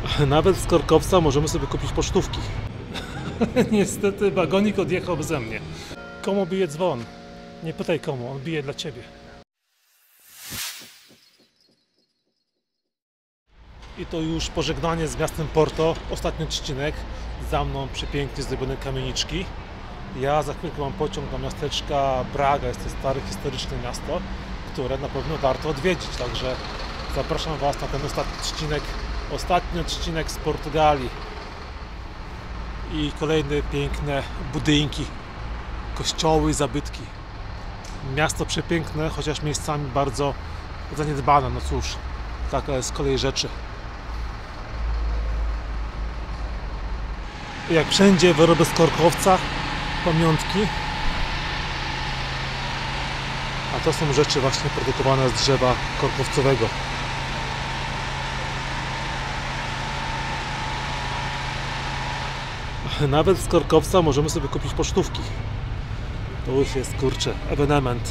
Nawet z Korkowca możemy sobie kupić pocztówki. Niestety wagonik odjechał beze mnie. Komu bije dzwon? Nie pytaj komu, on bije dla ciebie. I to już pożegnanie z miastem Porto. Ostatni odcinek. Za mną przepięknie zrobione kamieniczki. Ja za chwilkę mam pociąg do miasteczka Braga. Jest to stare, historyczne miasto, które na pewno warto odwiedzić. Także zapraszam Was na ten ostatni odcinek z Portugalii. I kolejne piękne budynki, kościoły i zabytki. Miasto przepiękne, chociaż miejscami bardzo zaniedbane. No cóż, taka jest kolej rzeczy. Jak wszędzie wyroby z Korkowca, pamiątki. A to są rzeczy właśnie produkowane z drzewa korkowcowego. Nawet z Korkowca możemy sobie kupić pocztówki. To już jest, kurczę, ewenement.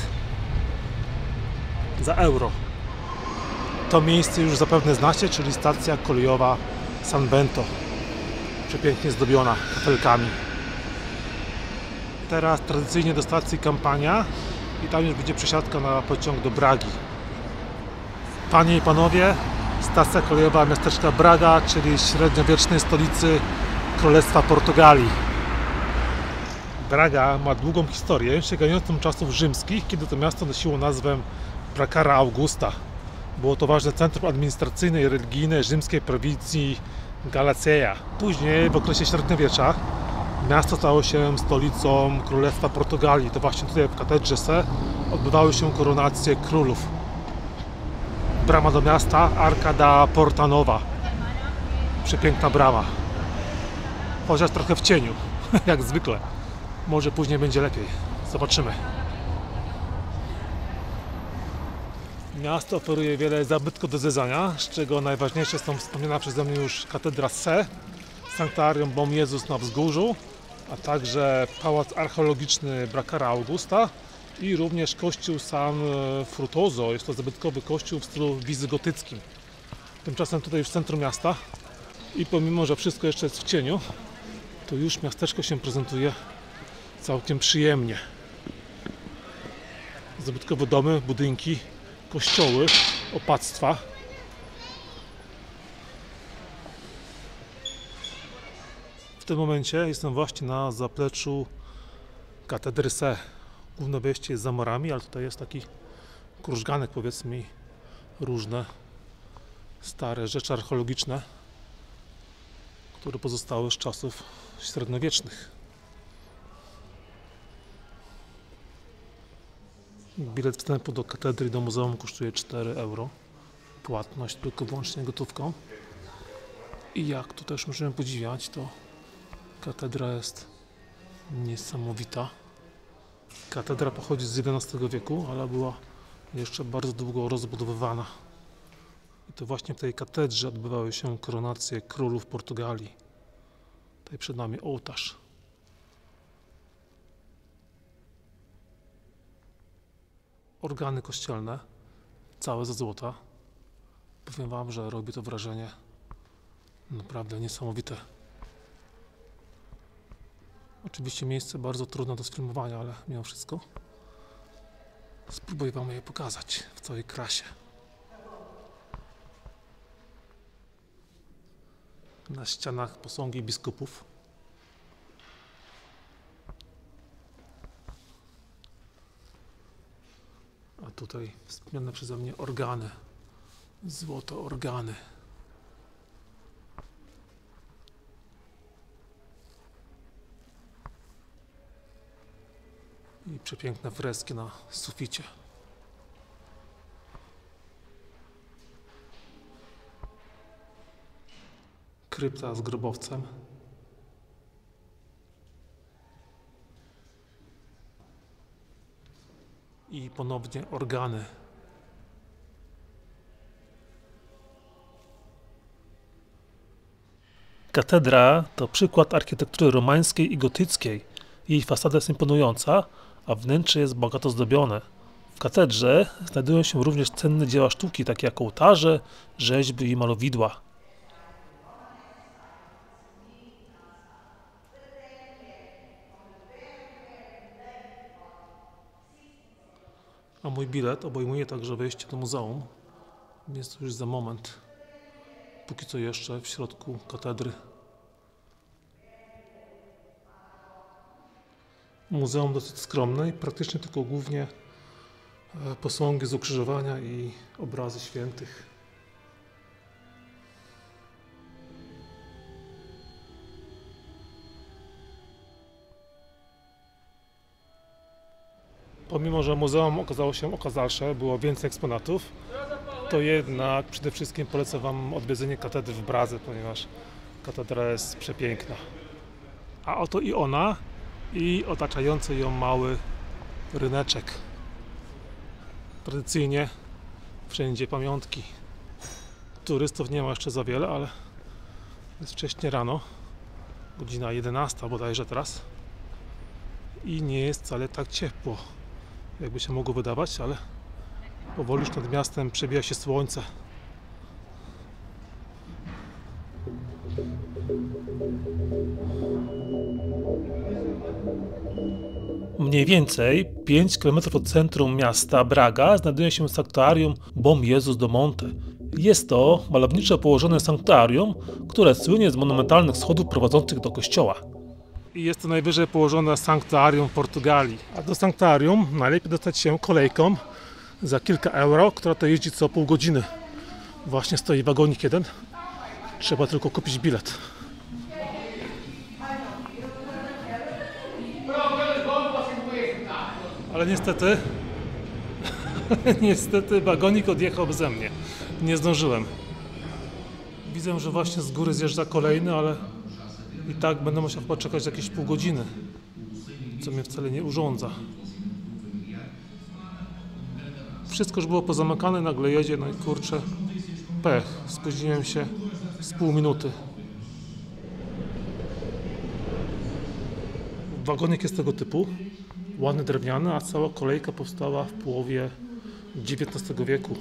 Za euro. To miejsce już zapewne znacie, czyli stacja kolejowa San Bento. Przepięknie zdobiona kafelkami. Teraz tradycyjnie do stacji Campania i tam już będzie przesiadka na pociąg do Bragi. Panie i panowie, stacja kolejowa miasteczka Braga, czyli średniowiecznej stolicy Królestwa Portugalii. Braga ma długą historię, sięgającą czasów rzymskich, kiedy to miasto nosiło nazwę Pracara Augusta. Było to ważne centrum administracyjne i religijne rzymskiej prowincji Galacja. Później, w okresie średniowiecza, miasto stało się stolicą Królestwa Portugalii. To właśnie tutaj w katedrze Se odbywały się koronacje królów. Brama do miasta, Arca da Porta Nova. Przepiękna brama. Chociaż trochę w cieniu, jak zwykle. Może później będzie lepiej. Zobaczymy. Miasto oferuje wiele zabytków do zwiedzania, z czego najważniejsze są wspomniana przeze mnie już katedra Se, sanktuarium Bom Jezus na wzgórzu, a także pałac archeologiczny Pracara Augusta i również kościół San Frutuoso. Jest to zabytkowy kościół w stylu wizygotyckim. Tymczasem tutaj już w centrum miasta i pomimo, że wszystko jeszcze jest w cieniu, to już miasteczko się prezentuje całkiem przyjemnie. Zabytkowe domy, budynki, kościoły, opactwa. W tym momencie jestem właśnie na zapleczu katedry Se. Główne wejście jest za murami, ale tutaj jest taki krużganek, powiedzmy, różne stare rzeczy archeologiczne, które pozostały z czasów średniowiecznych. Bilet wstępu do katedry i do muzeum kosztuje 4 euro. Płatność tylko wyłącznie gotówką. I jak tu też możemy podziwiać, to katedra jest niesamowita. Katedra pochodzi z XI wieku, ale była jeszcze bardzo długo rozbudowywana. I to właśnie w tej katedrze odbywały się koronacje królów Portugalii. Tutaj przed nami ołtarz. Organy kościelne, całe ze złota. Powiem Wam, że robi to wrażenie naprawdę niesamowite. Oczywiście miejsce bardzo trudne do sfilmowania, ale mimo wszystko spróbuję Wam je pokazać w całej krasie. Na ścianach posągi biskupów. A tutaj wspomniane przeze mnie organy. Złote organy. I przepiękne freski na suficie. Krypta z grobowcem. I ponownie organy. Katedra to przykład architektury romańskiej i gotyckiej. Jej fasada jest imponująca, a wnętrze jest bogato zdobione. W katedrze znajdują się również cenne dzieła sztuki, takie jak ołtarze, rzeźby i malowidła. A mój bilet obejmuje także wejście do muzeum, więc to już za moment. Póki co jeszcze w środku katedry. Muzeum dosyć skromne i praktycznie tylko głównie posągi z ukrzyżowania i obrazy świętych. Pomimo że muzeum okazało się okazalsze, było więcej eksponatów, to jednak przede wszystkim polecam Wam odwiedzenie katedry w Pradze, ponieważ katedra jest przepiękna. A oto i ona, i otaczający ją mały ryneczek. Tradycyjnie wszędzie pamiątki. Turystów nie ma jeszcze za wiele, ale jest wcześnie rano, godzina 11 bodajże teraz, i nie jest wcale tak ciepło, jakby się mogło wydawać, ale powoli już nad miastem przebija się słońce. Mniej więcej 5 km od centrum miasta Braga znajduje się sanktuarium Bom Jesus do Monte. Jest to malowniczo położone sanktuarium, które słynie z monumentalnych schodów prowadzących do kościoła. I jest to najwyżej położone sanktuarium w Portugalii. A do sanktuarium najlepiej dostać się kolejką za kilka euro, która to jeździ co pół godziny. Właśnie stoi wagonik jeden. Trzeba tylko kupić bilet. Ale niestety wagonik odjechał beze mnie. Nie zdążyłem. Widzę, że właśnie z góry zjeżdża kolejny, ale i tak będę musiał poczekać jakieś pół godziny, co mnie wcale nie urządza. Wszystko już było pozamykane, nagle jedzie, no i kurczę, pech. Spóźniłem się z pół minuty. Wagonik jest tego typu, ładny, drewniany, a cała kolejka powstała w połowie XIX wieku.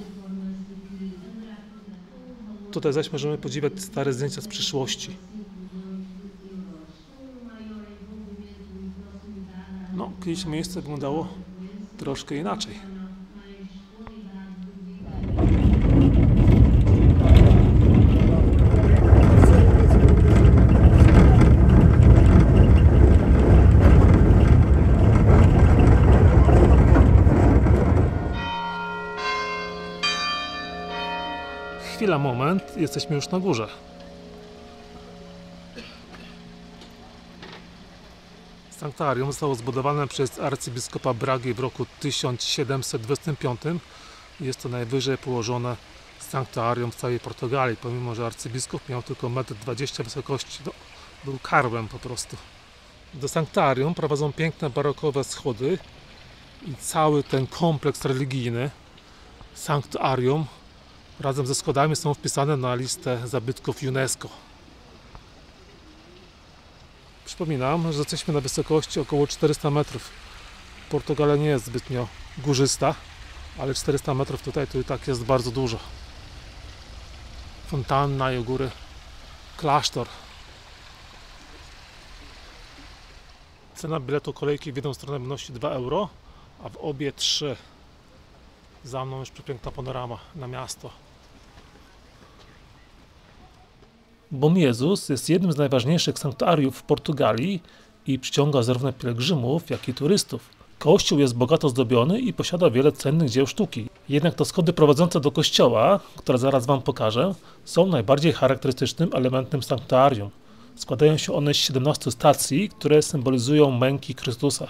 Tutaj zaś możemy podziwiać stare zdjęcia z przyszłości. No, kiedyś miejsce wyglądało troszkę inaczej. Chwila, moment, jesteśmy już na górze. Sanktuarium zostało zbudowane przez arcybiskupa Bragi w roku 1725. Jest to najwyżej położone sanktuarium w całej Portugalii, pomimo że arcybiskup miał tylko 1,20 m wysokości. No, był karłem po prostu. Do sanktuarium prowadzą piękne barokowe schody i cały ten kompleks religijny sanktuarium razem ze schodami są wpisane na listę zabytków UNESCO. Przypominam, że jesteśmy na wysokości około 400 metrów. Portugalia nie jest zbytnio górzysta, ale 400 metrów tutaj to i tak jest bardzo dużo. Fontanna i u góry klasztor. Cena biletu kolejki w jedną stronę wynosi 2 euro, a w obie 3. Za mną już przepiękna panorama na miasto. Bom Jesus jest jednym z najważniejszych sanktuariów w Portugalii i przyciąga zarówno pielgrzymów, jak i turystów. Kościół jest bogato zdobiony i posiada wiele cennych dzieł sztuki. Jednak to schody prowadzące do kościoła, które zaraz Wam pokażę, są najbardziej charakterystycznym elementem sanktuarium. Składają się one z 17 stacji, które symbolizują męki Chrystusa.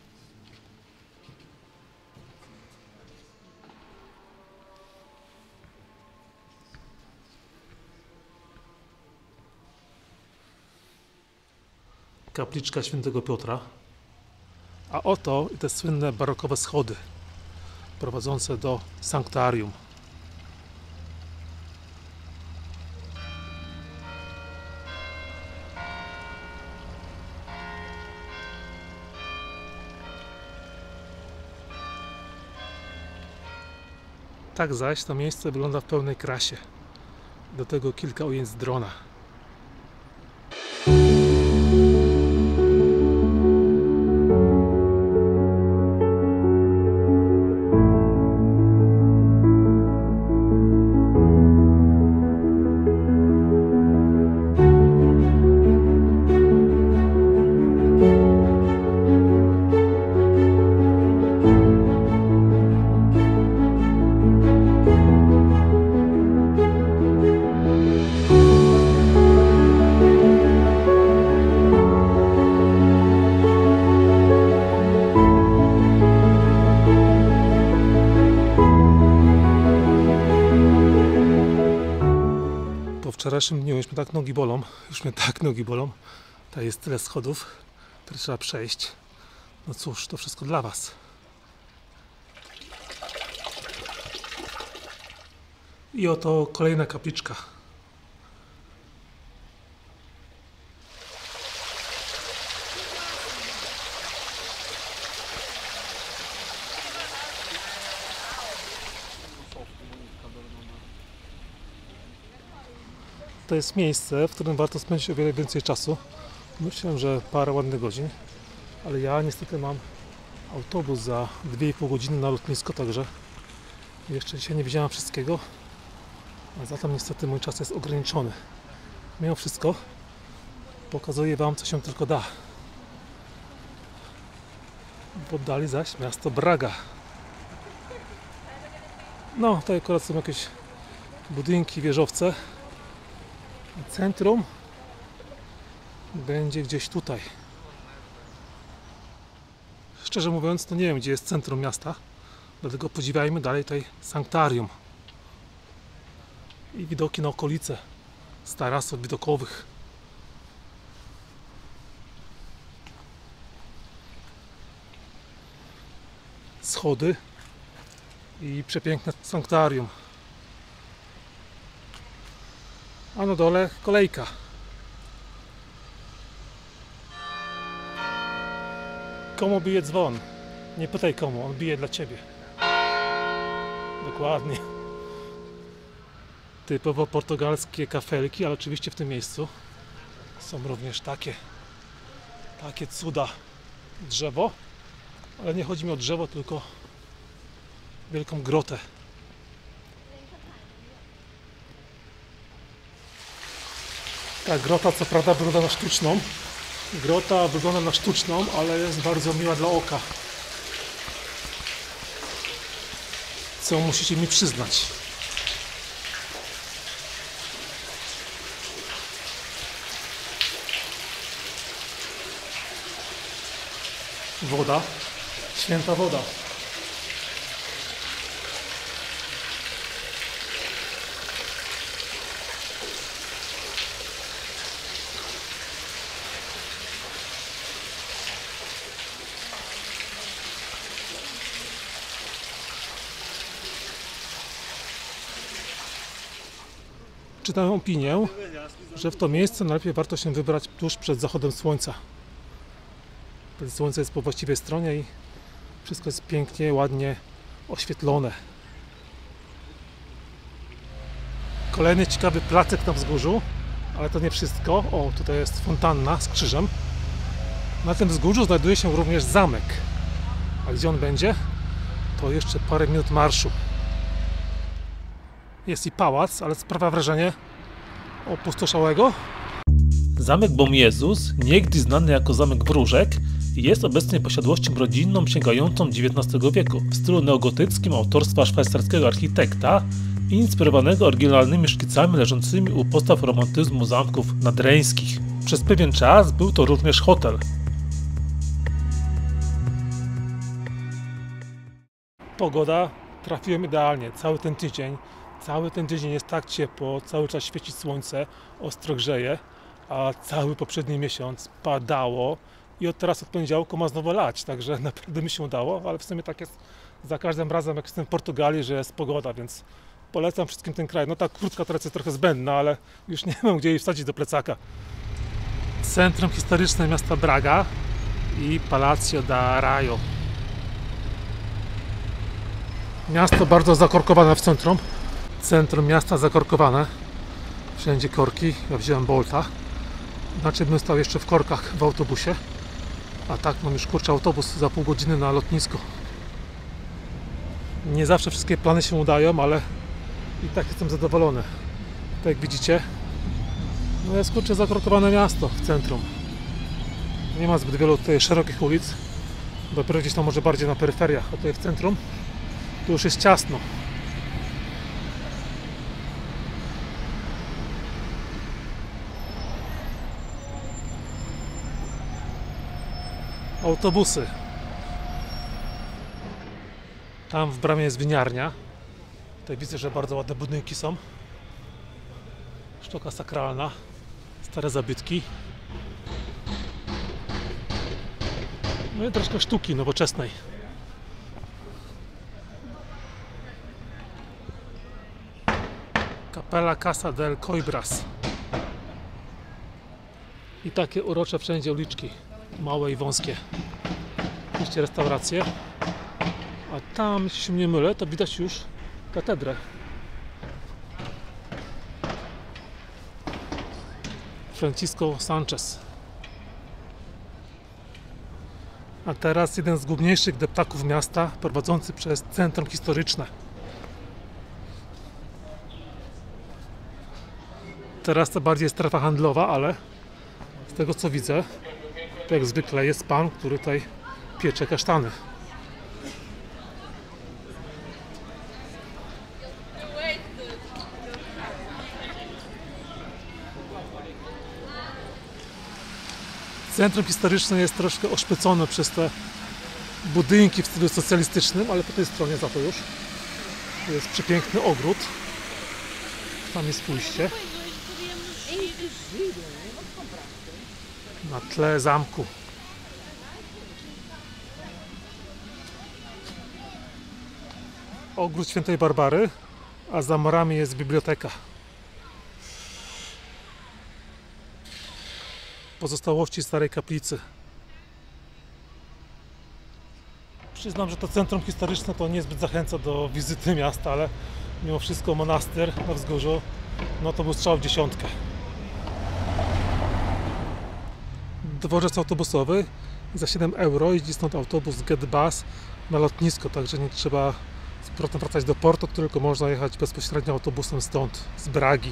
Kapliczka Świętego Piotra, a oto te słynne barokowe schody prowadzące do sanktuarium. Tak zaś to miejsce wygląda w pełnej krasie. Do tego kilka ujęć z drona. wczorajszym dniu już mnie tak nogi bolą. Tutaj jest tyle schodów, które trzeba przejść. No cóż, to wszystko dla Was. I oto kolejna kapliczka. To jest miejsce, w którym warto spędzić o wiele więcej czasu. Myślę, że parę ładnych godzin, ale ja niestety mam autobus za 2,5 godziny na lotnisko, także jeszcze dzisiaj nie widziałem wszystkiego, a zatem niestety mój czas jest ograniczony. Mimo wszystko pokazuję Wam, co się tylko da. W oddali zaś miasto Braga. No, tutaj akurat są jakieś budynki, wieżowce. Centrum będzie gdzieś tutaj. Szczerze mówiąc, to nie wiem, gdzie jest centrum miasta, dlatego podziwiajmy dalej tutaj sanktuarium i widoki na okolice z tarasów widokowych. Schody i przepiękne sanktuarium. A na dole kolejka. Komu bije dzwon? Nie pytaj komu, on bije dla Ciebie. Dokładnie. Typowo portugalskie kafelki, ale oczywiście w tym miejscu są również takie cuda. Drzewo, ale nie chodzi mi o drzewo, tylko wielką grotę. Ta grota co prawda wygląda na sztuczną. Grota wygląda na sztuczną, ale jest bardzo miła dla oka. Co musicie mi przyznać. Woda. Święta woda. Czytałem opinię, że w to miejsce najlepiej warto się wybrać tuż przed zachodem słońca. Wtedy słońce jest po właściwej stronie i wszystko jest pięknie, ładnie oświetlone. Kolejny ciekawy placek na wzgórzu, ale to nie wszystko. O, tutaj jest fontanna z krzyżem. Na tym wzgórzu znajduje się również zamek. A gdzie on będzie? To jeszcze parę minut marszu. Jest i pałac, ale sprawia wrażenie opustoszałego. Zamek Bom Jezus, niegdyś znany jako Zamek Wróżek, jest obecnie posiadłością rodzinną sięgającą XIX wieku w stylu neogotyckim autorstwa szwajcarskiego architekta, inspirowanego oryginalnymi szkicami leżącymi u podstaw romantyzmu zamków nadreńskich. Przez pewien czas był to również hotel. Pogoda trafiłem idealnie, cały ten tydzień. Cały ten tydzień jest tak ciepło, cały czas świeci słońce, ostro grzeje, a cały poprzedni miesiąc padało i od teraz od poniedziałku ma znowu lać, także naprawdę mi się udało, ale w sumie tak jest za każdym razem, jak jestem w Portugalii, że jest pogoda, więc polecam wszystkim ten kraj. No ta kurtka teraz jest trochę zbędna, ale już nie mam gdzie jej wsadzić do plecaka. Centrum historyczne miasta Braga i Palacio da Raio. Miasto bardzo zakorkowane w centrum. Centrum miasta zakorkowane. Wszędzie korki. Ja wziąłem Bolta. Inaczej bym stał jeszcze w korkach w autobusie. A tak mam już kurczę autobus za pół godziny na lotnisko. Nie zawsze wszystkie plany się udają, ale i tak jestem zadowolony. Tak jak widzicie, no jest kurczę zakorkowane miasto w centrum. Nie ma zbyt wielu tutaj szerokich ulic. Dopiero gdzieś tam może bardziej na peryferiach, a tutaj w centrum tu już jest ciasno. Autobusy. Tam w bramie jest winiarnia. Tutaj widzę, że bardzo ładne budynki są. Sztuka sakralna, stare zabytki. No i troszkę sztuki nowoczesnej. Capella Casa del Coibras. I takie urocze wszędzie uliczki, małe i wąskie. Oczywiście restauracje. A tam, jeśli się nie mylę, to widać już katedrę. Francisco Sanchez. A teraz jeden z główniejszych deptaków miasta, prowadzący przez centrum historyczne. Teraz to bardziej strefa handlowa, ale z tego co widzę, to jak zwykle jest pan, który tutaj piecze kasztany. Centrum historyczne jest troszkę oszpecone przez te budynki w stylu socjalistycznym, ale po tej stronie za to już jest przepiękny ogród. Tam jest pójście. Na tle zamku. Ogród Świętej Barbary, a za murami jest biblioteka. Pozostałości starej kaplicy. Przyznam, że to centrum historyczne to niezbyt zachęca do wizyty miasta, ale mimo wszystko monaster na wzgórzu, no to był strzał w dziesiątkę. Dworzec autobusowy, za 7 euro jeździ stąd autobus GetBus na lotnisko, także nie trzeba z powrotem wracać do Porto, tylko można jechać bezpośrednio autobusem stąd, z Bragi.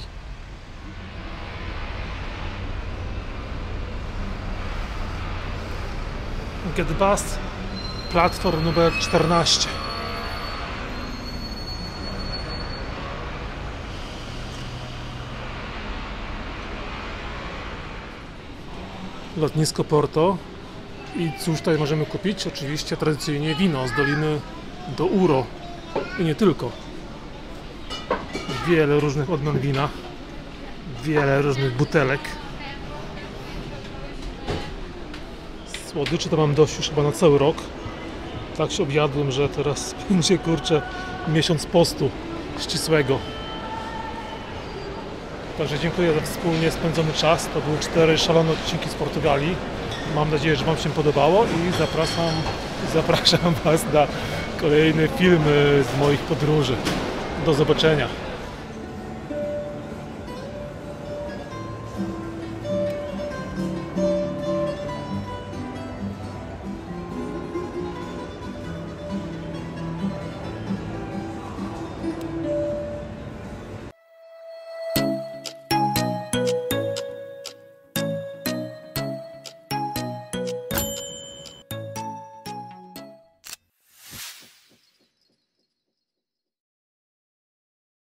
GetBus, platform numer 14. Lotnisko Porto. I cóż tutaj możemy kupić? Oczywiście tradycyjnie wino z Doliny Douro. I nie tylko. Wiele różnych odmian wina. Wiele różnych butelek. Słodyczy to mam dość już chyba na cały rok. Tak się objadłem, że teraz będzie kurczę miesiąc postu ścisłego. Także dziękuję za wspólnie spędzony czas. To były 4 szalone odcinki z Portugalii. Mam nadzieję, że Wam się podobało i zapraszam Was na kolejne filmy z moich podróży. Do zobaczenia.